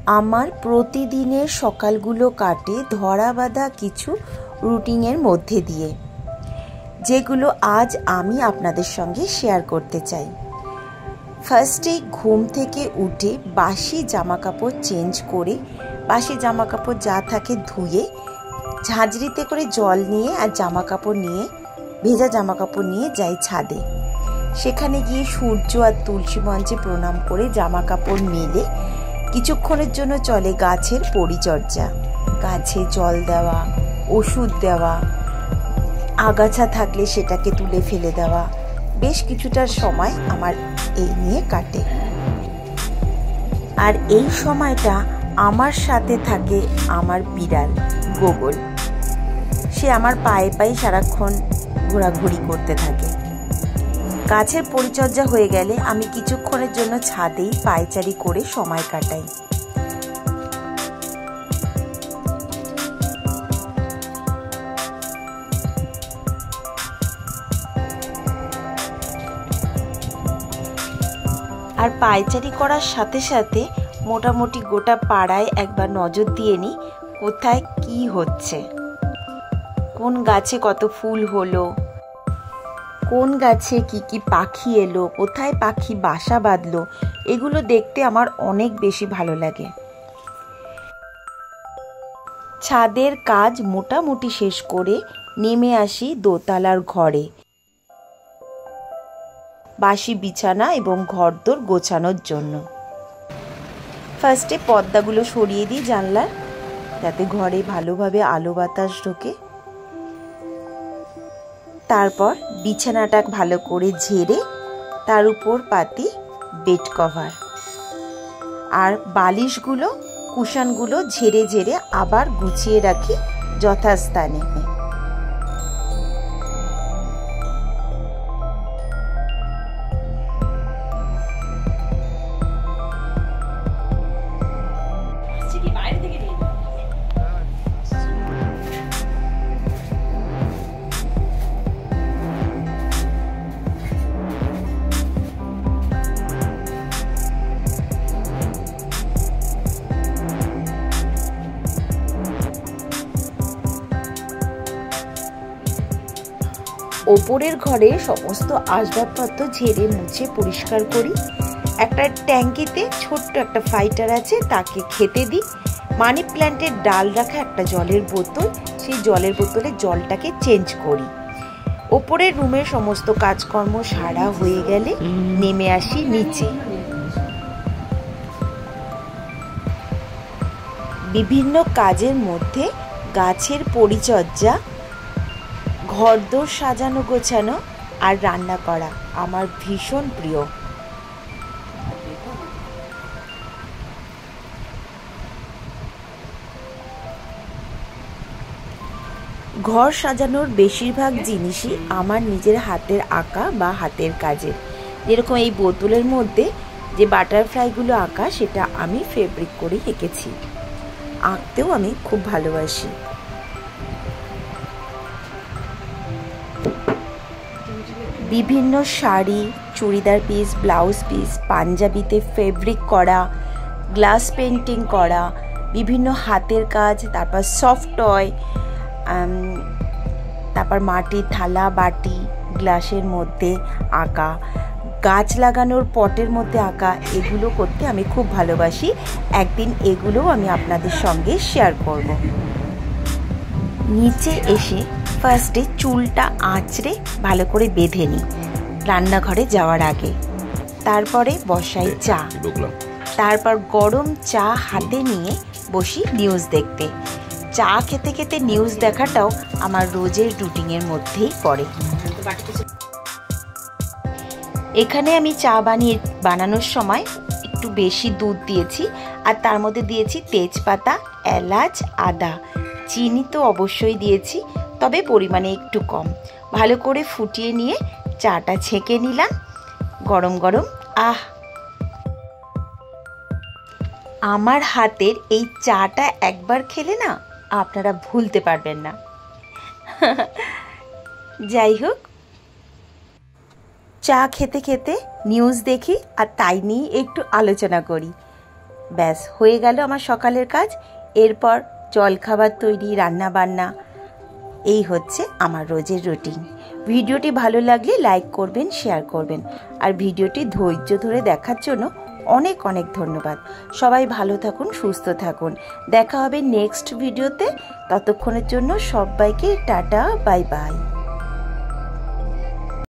আমার প্রতিদিনের সকালগুলো কাটে ধরা বাঁধা কিছু রুটিনের মধ্যে দিয়ে, যেগুলো আজ আমি আপনাদের সঙ্গে শেয়ার করতে চাই। ফার্স্টে ঘুম থেকে উঠে বাসি জামাকাপড় চেঞ্জ করে, বাসি জামাকাপড় যা থাকে ধুয়ে ঝাঁঝরিতে করে জল নিয়ে আর জামাকাপড় নিয়ে, ভেজা জামাকাপড় নিয়ে যাই ছাদে। সেখানে গিয়ে সূর্য আর তুলসী মঞ্চে প্রণাম করে জামাকাপড় মেলে কিছুক্ষণের জন্য চলে গাছের পরিচর্যা, গাছে জল দেওয়া, ওষুধ দেওয়া, আগাছা থাকলে সেটাকে তুলে ফেলে দেওয়া। বেশ কিছুটা সময় আমার এই নিয়ে কাটে। আর এই সময়টা আমার সাথে থাকে আমার বিড়াল গোগল। সে আমার পায়ে পায়ে সারাক্ষণ ঘোরাঘুরি করতে থাকে। গাছের পরিচর্যা হয়ে গেলে আমি কিছুক্ষণের জন্য ছাদেই পায়চারি করে সময় কাটাই। আর পায়চারি করার সাথে সাথে মোটামুটি গোটা পাড়ায় একবার নজর দিয়ে নিই কোথায় কি হচ্ছে, কোন গাছে কত ফুল হলো, কোন গাছে কি কি পাখি এলো, কোথায় পাখি বাসা বাঁধলো। এগুলো দেখতে আমার অনেক বেশি ভালো লাগে। ছাদের কাজ মোটামুটি শেষ করে নেমে আসি দোতলার ঘরে, বাসি বিছানা এবং ঘরদোর গোছানোর জন্য। ফার্স্টে পর্দাগুলো সরিয়ে দিই জানলার, যাতে ঘরে ভালোভাবে আলো বাতাস ঢোকে। তারপর বিছানাটা ভালো করে ঝেড়ে তার উপর পাতি বেড কভার, আর বালিশগুলো, কুশনগুলো ঝেড়ে ঝেড়ে আবার গুছিয়ে রাখি যথাস্থানে। ওপরের ঘরে সমস্ত আসবাবপত্র ঝেড়ে মুছে পরিষ্কার করি। একটা ট্যাঙ্কিতে ছোট্ট একটা ফাইটার আছে, তাকে খেতে দিই। মানি প্ল্যান্টের ডাল রাখা একটা জলের বোতল, সেই জলের বোতলে জলটাকে চেঞ্জ করি। ওপরের রুমের সমস্ত কাজকর্ম সারা হয়ে গেলে নেমে আসি নিচে। বিভিন্ন কাজের মধ্যে গাছের পরিচর্যা, ঘরদোর সাজানো গোছানো আর রান্না করা আমার ভীষণ প্রিয়। ঘর সাজানোর বেশিরভাগ জিনিসই আমার নিজের হাতের আঁকা বা হাতের কাজের। যেরকম এই বোতলের মধ্যে যে বাটারফ্লাইগুলো আঁকা, সেটা আমি ফেব্রিক করে এঁকেছি। আঁকতেও আমি খুব ভালোবাসি। বিভিন্ন sari, churidar piece, blouse piece, পাঞ্জাবিতে ফেব্রিক করা, গ্লাস পেন্টিং করা, বিভিন্ন হাতের কাজ, তারপর সফট টয়, তারপর মাটির থালা বাটি, গ্লাসের মধ্যে আঁকা, গাছ লাগানোর পটের মধ্যে আঁকা, এগুলো করতে আমি খুব ভালোবাসি। একদিন এগুলোও আমি আপনাদের সঙ্গে শেয়ার করব। নিচে এসে ফার্স্টে চুলটা আঁচড়ে ভালো করে বেঁধে নিই রান্নাঘরে যাওয়ার আগে। তারপরে বসাই চা, তারপর গরম চা হাতে নিয়ে বসি নিউজ দেখতে। চা খেতে খেতে নিউজ দেখাটাও আমার রোজের রুটিনের মধ্যেই পড়ে। এখানে আমি চা বানানোর সময় একটু বেশি দুধ দিয়েছি, আর তার মধ্যে দিয়েছি তেজপাতা, এলাচ, আদা, চিনি তো অবশ্যই দিয়েছি, তবে পরিমাণে একটু কম। ভালো করে ফুটিয়ে নিয়ে চাটা ছেঁকে নিলাম গরম গরম। আমার হাতের এই চাটা একবার খেলে না আপনারা ভুলতে পারবেন না। যাই হোক, চা খেতে খেতে নিউজ দেখি আর তাই নিয়ে একটু আলোচনা করি। ব্যাস হয়ে গেল আমার সকালের কাজ। এরপর জলখাবার তৈরি, রান্না বান্না, এই হচ্ছে আমার রোজের রুটিন। ভিডিওটি ভালো লাগলে লাইক করবেন, শেয়ার করবেন, আর ভিডিওটি ধৈর্য ধরে দেখার জন্য অনেক অনেক ধন্যবাদ। সবাই ভালো থাকুন, সুস্থ থাকুন। দেখা হবে নেক্সট ভিডিওতে। ততক্ষণের জন্য সবাইকে টাটা, বাই বাই।